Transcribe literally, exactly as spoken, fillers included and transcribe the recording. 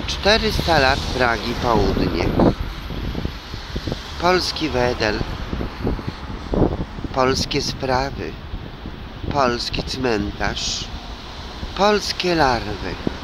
czterysta lat Pragi Południe. Polski Wedel. Polskie sprawy. Polski cmentarz. Polskie larwy.